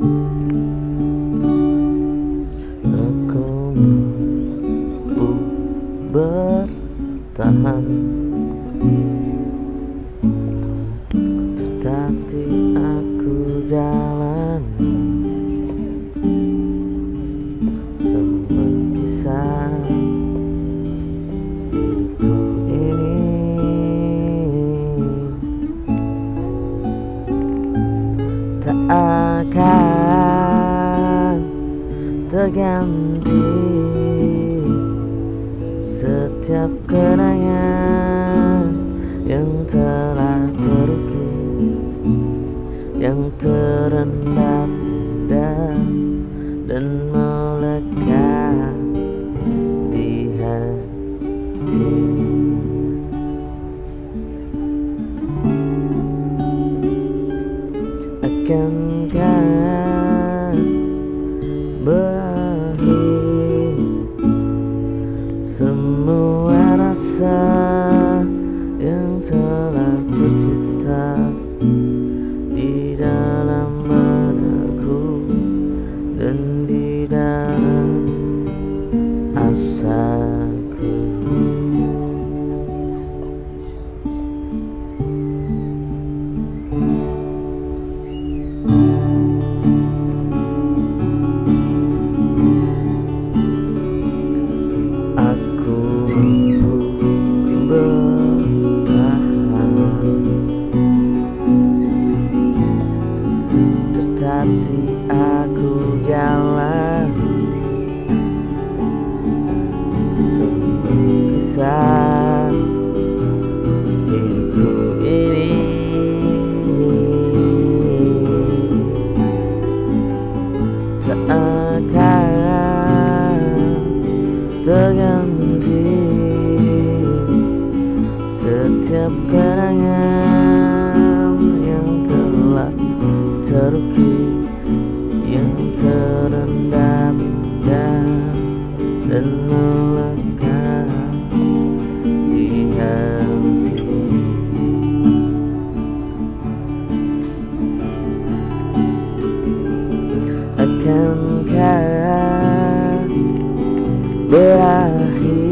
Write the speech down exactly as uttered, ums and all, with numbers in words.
Aku mampu bertahan, tetapi aku jalani semua kisah hidupku ini. Tak akan terganti setiap kenangan yang telah terukir, yang terendam dan melekat di hati. Akankah berakhir semua rasa yang telah tercipta di dalam benakku dan di dalam asaku? Aku mampu bertahan, tetapi aku jalan semua kisah hidupku ini. Tak akan terganti setiap kenangan yang telah terukir, yang terendam dan melekat di hati. Akankah berakhir